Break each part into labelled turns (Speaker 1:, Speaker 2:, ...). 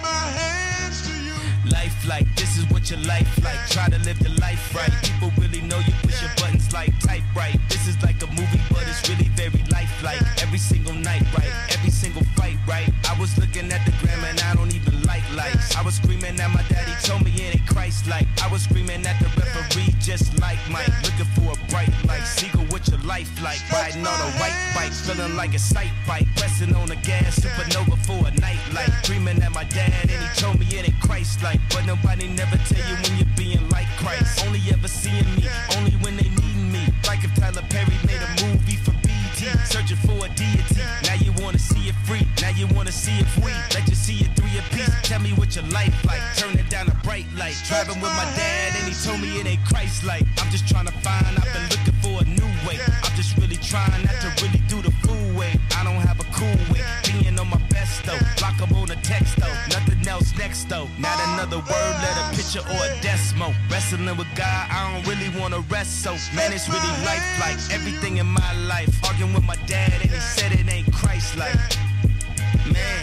Speaker 1: Lifelike, this is what your life like. Try to live the life right. People really know you push your buttons like type right. This is like a movie, but it's really very lifelike. Every single night, right? Every single fight, right? I was looking at the gram and I don't even like lights. I was screaming at my daddy, told me it ain't Christ-like. I was screaming at the referee, just like Mike. Looking for a bright light. Sigel, what your life like? Riding on a white bike, feeling like a sight bike. Pressing on the gas, supernova for a night light. Screaming at my dad and he told me it ain't Christ-like. But nobody never tell you when you're being like Christ. Only ever seeing me, only when they need me. Like if Tyler Perry made a movie for BT, searching for a deity. Now you wanna see it free, now you wanna see it free. Let you see it 3 apiece. Tell me what your life like, turn it down a bright light. Driving with my dad and he told me it ain't Christ-like. I'm just trying to find, I've been looking for a new way. I'm just really trying not to really do the fool way. I don't have a cool way, being on my best though. Block up on a text though, nothing else next though. Not another word, let a picture or a decimal. Wrestling with God, I don't really wanna rest, so man, it's really lifelike. Everything in my life, arguing with my dad and he said it ain't Christ-like. Man.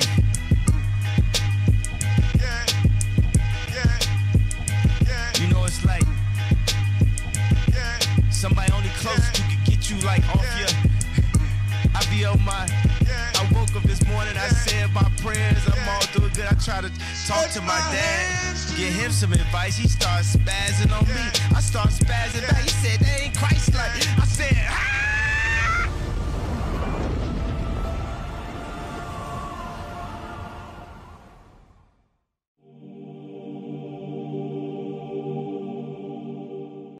Speaker 1: You know it's like somebody only close who can get you like off your. I be on my. I woke up this morning, I said my prayers, I'm all doing good. I try to talk to my dad, get him some advice. He starts spazzing on me, I start spazzing back. He said